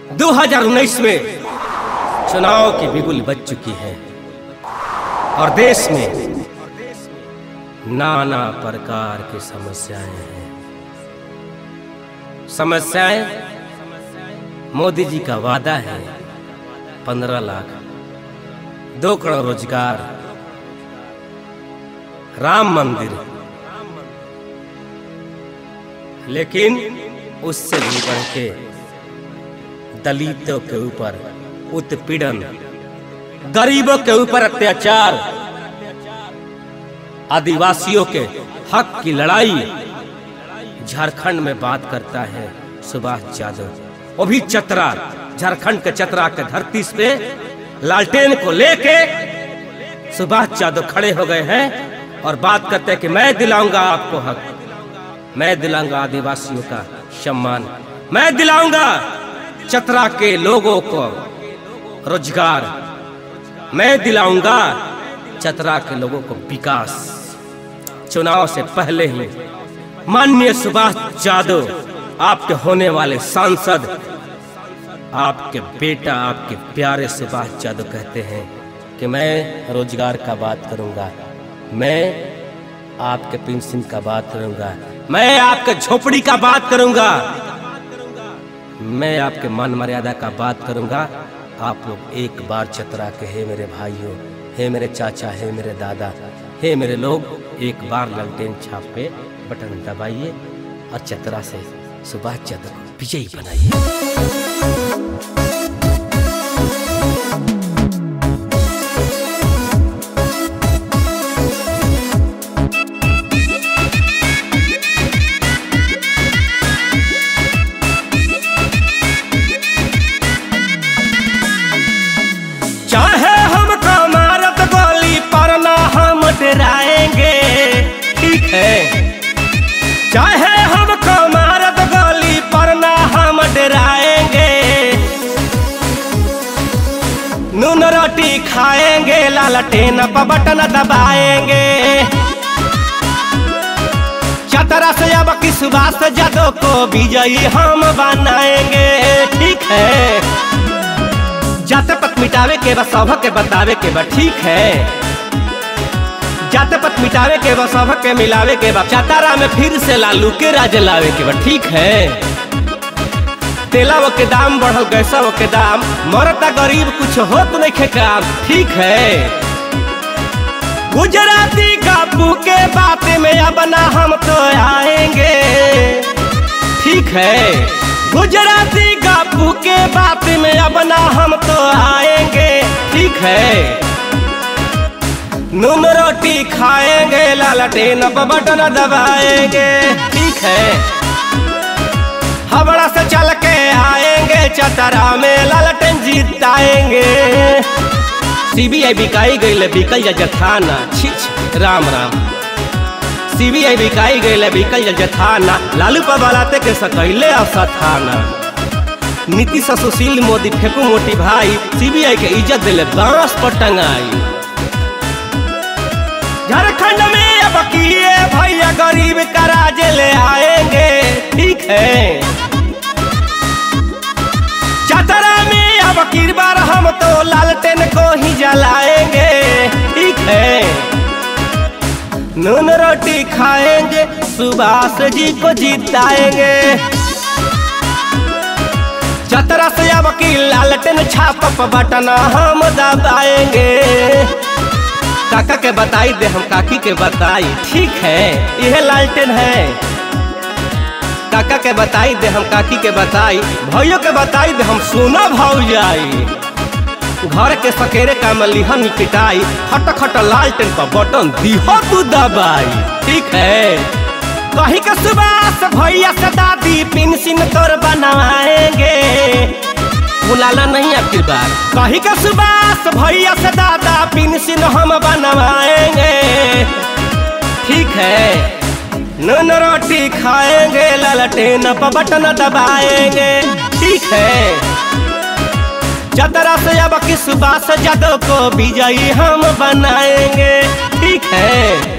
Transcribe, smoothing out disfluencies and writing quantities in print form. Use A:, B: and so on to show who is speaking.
A: 2019 में चुनाव की बिगुल बज चुकी है और देश में नाना प्रकार की समस्याएं हैं। समस्याएं मोदी जी का वादा है 15 लाख, 2 करोड़ रोजगार, राम मंदिर, लेकिन उससे भी बढ़ के दलितों के ऊपर उत्पीड़न, गरीबों के ऊपर अत्याचार, आदिवासियों के हक की लड़ाई झारखंड में बात करता है सुभाष यादव। वो भी चतरा, झारखंड के चतरा के धरती पे लालटेन को लेके सुभाष यादव खड़े हो गए हैं और बात करते हैं कि मैं दिलाऊंगा आपको हक, मैं दिलाऊंगा आदिवासियों का सम्मान, मैं दिलाऊंगा चतरा के लोगों को रोजगार, मैं दिलाऊंगा चतरा के लोगों को विकास। चुनाव से पहले ही माननीय सुभाष यादव, आपके होने वाले सांसद, आपके बेटा, आपके प्यारे सुभाष यादव कहते हैं कि मैं रोजगार का बात करूंगा, मैं आपके पेंशन का बात करूंगा, मैं आपके झोपड़ी का बात करूंगा, मैं आपके मान मर्यादा का बात करूंगा। आप लोग एक बार चतरा के, हे मेरे भाइयों, हे मेरे चाचा, हे मेरे दादा, हे मेरे लोग, एक बार लालटेन छाप पे बटन दबाइए और चतरा से सुभाष यादव को विजयी बनाइए। चाहे हमको मारत गोली पर ना हम डराएंगे, ठीक है। चाहे हमको मारत गोली पर ना हम डराएंगे, नून रोटी खाएंगे, लालटेन पर बटन दबाएंगे। चतरा से अब की सुभाष यादव को विजयी हम बनाएंगे, ठीक है। जात पत मिटावे के बस सभ के बतावे के बा, ठीक है। जात पत मिटावे के बस सभ के मिलावे के बा, चतरा में फिर से लालू के राज लावे के बा, ठीक है। तेलाव के दाम बढ़ल, गैसव के दाम, मरता गरीब कुछ होत नहीं खे काम, ठीक है। गुजराती कापू के बात में अब ना हम तो आएंगे, ठीक है। गुजराती कापू के बात में अब ना हम तो आएंगे, ठीक है। नून रोटी खाएंगे, लालटेन पर बटन दबाएंगे, ठीक है। हवड़ा से चल के आएंगे, चतरा में लालटेन जीताएंगे। सीबीआई बिकाई गई, बिकल जा थाना, छिछ राम राम। सीबीआई बिकाई गई, बिकल जा थाना, लालू पर बलाते के सकैले थाना। नीतीश सुशील मोदी फेंकू मोटी भाई, सीबीआई के इज्जत दिले बांस पर टंगाई। झारखंड में अब किए भैया गरीब का राज ले आएंगे, ठीक है। चतरा में अब की बार हम तो लालटेन को ही जलाएंगे, ठीक है। नून रोटी खाएंगे, सुभाष जी को जिताएंगे। चतरा से अब की लालटेन छाप पर बटन हम दबाएंगे। काका के बताई दे हम काकी के बताई, ठीक है। यह लालटेन है। काका के बताई दे हम काकी के बताई, भाइयों के बताई दे हम सोना भाव जाई। घर के सकेरे का मलिहन पिटाई, खट खट लालटेन पर बटन दिहो तू दबाई, ठीक है। कहीं के सुभाष भैया से दादी पेंशन तोर बनवाएंगे, बुलाना नहीं आखिर बार। कहीं के सुभाष भैया से दादा पेंशन हम बनवाएंगे, ठीक है। नून रोटी खाएंगे, लालटेन पर बटन दबाएंगे, ठीक है। चतरा से अब की सुभाष यादव को विजयी हम बनाएंगे, ठीक है।